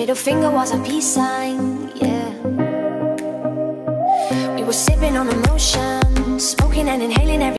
Middle finger was a peace sign, yeah. We were sipping on emotion, smoking and inhaling every